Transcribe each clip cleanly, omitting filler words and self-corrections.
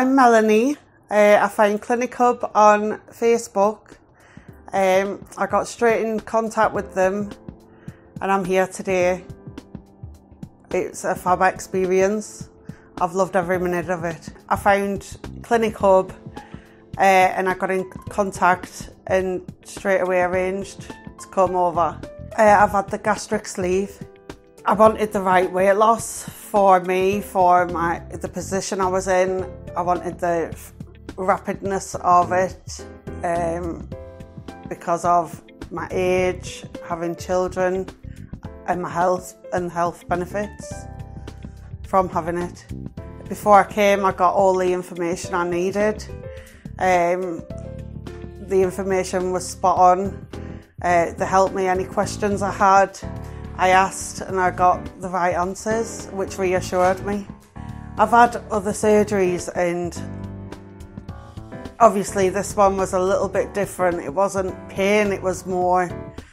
I'm Melanie. I found Clinichub on Facebook. I got straight in contact with them and I'm here today. It's a fab experience. I've loved every minute of it. I found Clinichub and I got in contact and straight away arranged to come over. I've had the gastric sleeve. I wanted the right weight loss for me, for the position I was in. I wanted the rapidness of it because of my age, having children, and my health and health benefits from having it. Before I came, I got all the information I needed. The information was spot on. They helped me any questions I had. I asked and I got the right answers, which reassured me. I've had other surgeries and obviously this one was a little bit different. It wasn't pain, it was more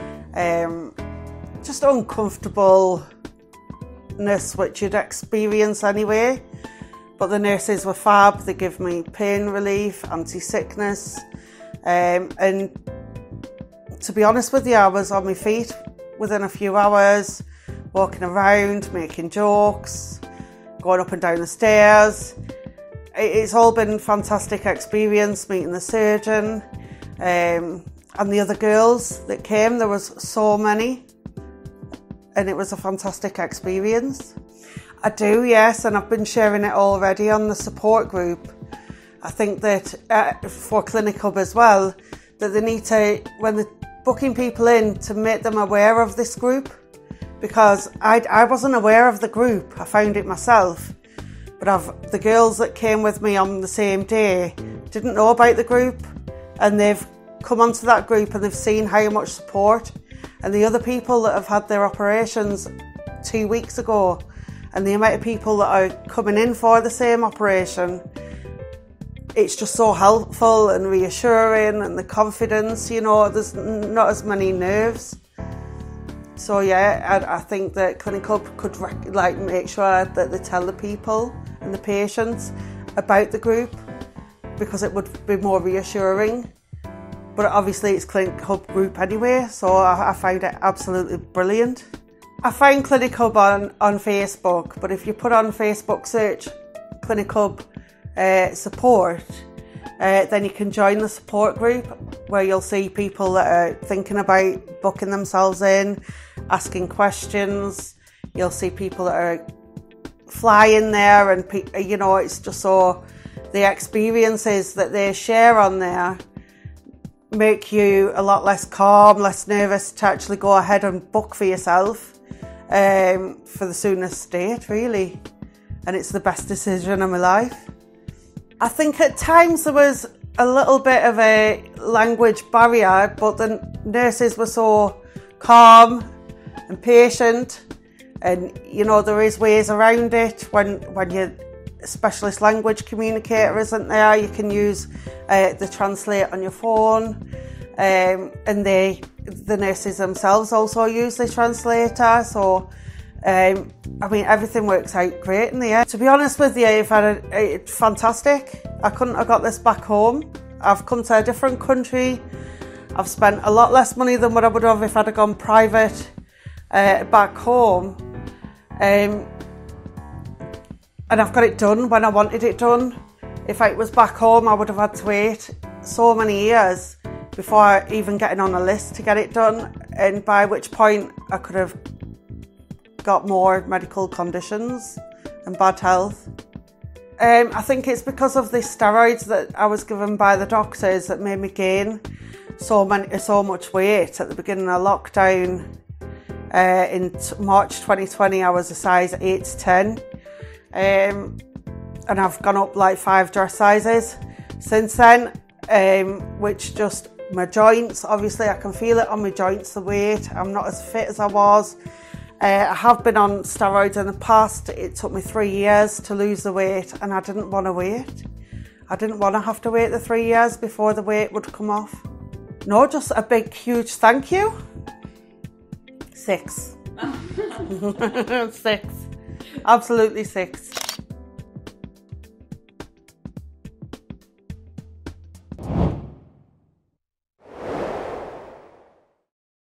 just uncomfortableness, which you'd experience anyway. But the nurses were fab. They give me pain relief, anti-sickness, and to be honest with you, I was on my feet within a few hours, walking around, making jokes, going up and down the stairs. It's all been a fantastic experience, meeting the surgeon and the other girls that came. There was so many and it was a fantastic experience. I do, yes, and I've been sharing it already on the support group. I think that for Clinichub as well, that they need to, when they're booking people in, to make them aware of this group, because I wasn't aware of the group. I found it myself, but the girls that came with me on the same day didn't know about the group, and they've come onto that group and they've seen how much support, and the other people that have had their operations 2 weeks ago, and the amount of people that are coming in for the same operation, it's just so helpful and reassuring, and the confidence, you know, there's not as many nerves. So yeah, I think that Clinichub could make sure that they tell the people and the patients about the group, because it would be more reassuring. But obviously it's Clinichub group anyway, so I found it absolutely brilliant. I found Clinichub on Facebook, but if you put on Facebook search Clinichub support, then you can join the support group, where you'll see people that are thinking about booking themselves in, asking questions. You'll see people that are flying there, and you know, it's just so the experiences that they share on there make you a lot less calm, less nervous to actually go ahead and book for yourself for the soonest date, really. And it's the best decision of my life. I think at times there was a little bit of a language barrier, but the nurses were so calm and patient, and you know, there is ways around it. When your specialist language communicator isn't there, you can use the translate on your phone, and the nurses themselves also use the translator. So I mean, everything works out great in the end. To be honest with you, it's fantastic. I couldn't have got this back home. I've come to a different country. I've spent a lot less money than what I would have if I'd have gone private back home. And I've got it done when I wanted it done. If it was back home, I would have had to wait so many years before even getting on a list to get it done, and by which point I could have got more medical conditions and bad health. I think it's because of the steroids that I was given by the doctors that made me gain so much weight at the beginning of lockdown. In March 2020, I was a size 8 to 10, and I've gone up like 5 dress sizes since then, which just, my joints, obviously I can feel it on my joints, the weight. I'm not as fit as I was. I have been on steroids in the past. It took me 3 years to lose the weight, and I didn't want to wait. I didn't want to have to wait the 3 years before the weight would come off. No, just a big, huge thank you. 6. 6. Absolutely 6.